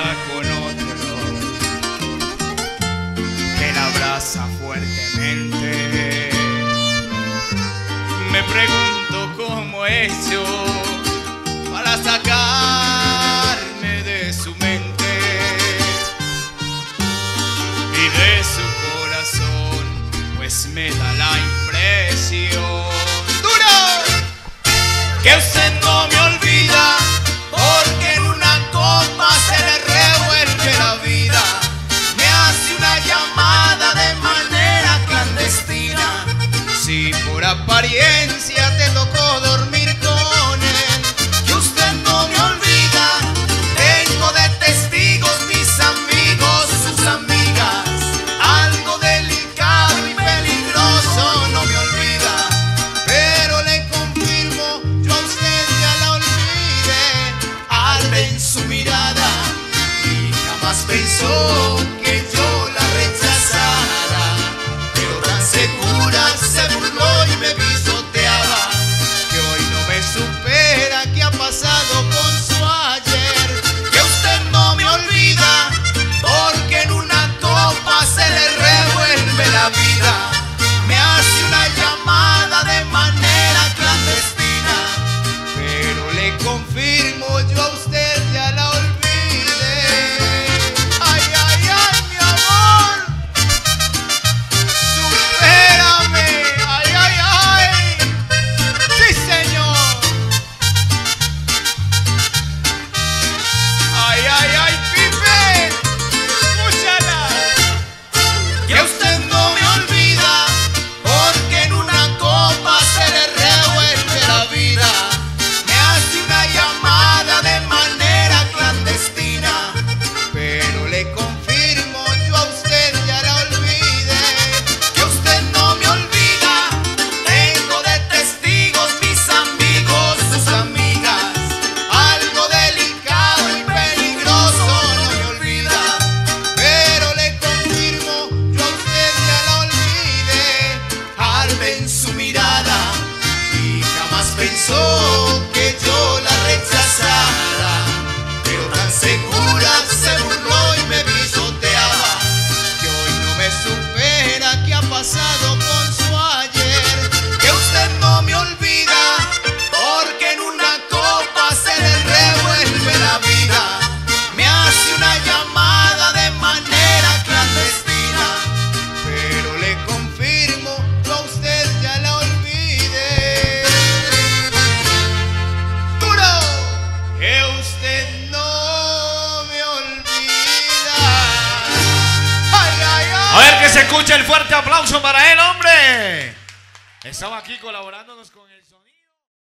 anda con otro que la abraza fuertemente. Me pregunto cómo he hecho para sacarme de su mente y de su corazón, pues me da la impresión ¡duro! Que usted no me olvida, porque en una copa se le revuelve la vida. Me hace una llamada de manera clandestina. Si por apariencia te tocó dormir con él, que usted no me olvida. Tengo de testigos mis amigos, sus amigas. Algo delicado y peligroso no me olvida, pero le confirmo, yo a usted ya la olvidé al ver en su mirada, y jamás pensó que yo la rechazara, pero tan segura se burló y me pisoteaba, que hoy no me supera. ¿Qué ha pasado con su ayer? Que usted no me olvida, porque en una copa se le revuelve la vida. Me hace una llamada de manera clandestina, pero le confirmo, yo a usted ya la olvidé. Ay, ay, ay, mi amor, supérame. Ay, ay, ay, sí, señor. Ay, ay, ay, Pipe, escúchala. Que usted no me olvida, porque en una copa se le revuelve la vida. Me hace una llamada de manera clandestina, pero le confirmo, yo a usted ya la olvidé. Que usted no me olvida. Tengo de testigos mis amigos, sus amigas. Algo delicado y peligroso no me olvida, pero le confirmo, yo a usted ya la olvidé al ver en su mirada, y jamás pensó que yo la rechazara, pero tan segura se burló y me pisoteaba, que hoy no me supera. ¿Qué ha pasado con su ayer? Que usted no me olvida, porque en una copa se le revuelve la vida. Me hace una llamada de manera clandestina, pero le confirmo, yo a usted ya la olvidé. ¡Duro! Que usted no me olvida. ¡Ay, ay, ay! A ver que se escuche el fuerte aplauso para él, hombre. Estaba aquí colaborándonos con el sonido.